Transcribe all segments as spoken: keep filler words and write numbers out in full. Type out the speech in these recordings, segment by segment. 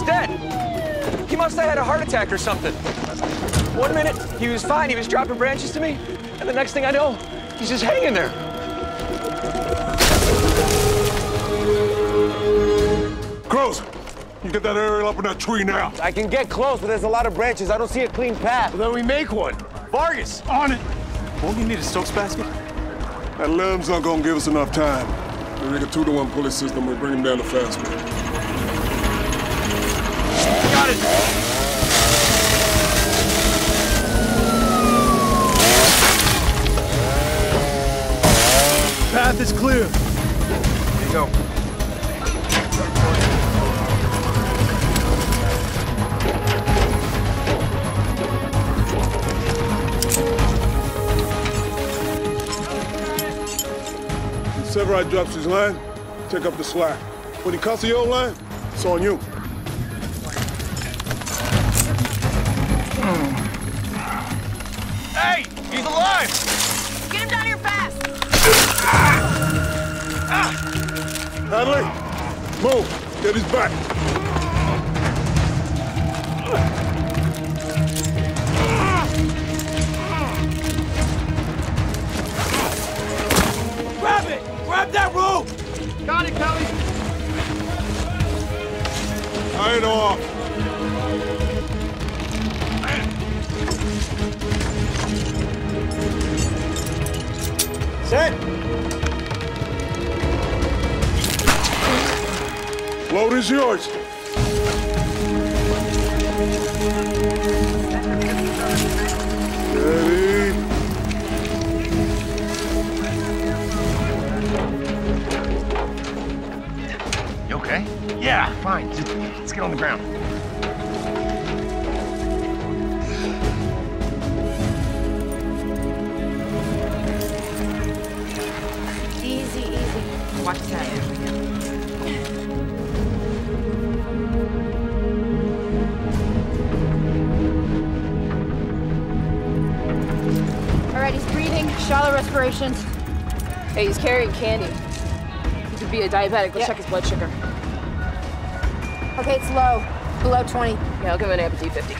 He's dead. He must have had a heart attack or something. One minute, he was fine. He was dropping branches to me. And the next thing I know, he's just hanging there. Crows, you get that aerial up in that tree now. I can get close, but there's a lot of branches. I don't see a clean path. Well, then we make one. Vargas! On it. Won't you need a Stokes basket? That limb's not gonna give us enough time. We rig a two to one pulley system. We bring him down to fast one. Got it. Path is clear. Here you go. Severide drops his line, take up the slack. When he cuts your line, it's on you. Hey, he's alive! Get him down here fast! Hadley, move, get his back. Grab it! Grab that rope! Got it, Kelly. Tie it off. Set! Load is yours. Ready? You okay? Yeah, fine. Just, let's get on the ground. Easy, easy. Watch that. All right, he's breathing, shallow respirations. Hey, he's carrying candy. He could be a diabetic. Let's Yeah. check his blood sugar. Okay, it's low, below twenty. Yeah, I'll give him an Amputee fifty.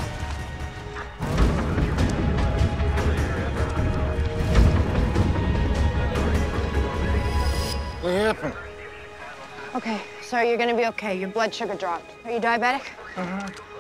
What happened? Okay, so you're gonna be okay. Your blood sugar dropped. Are you diabetic? Uh-huh.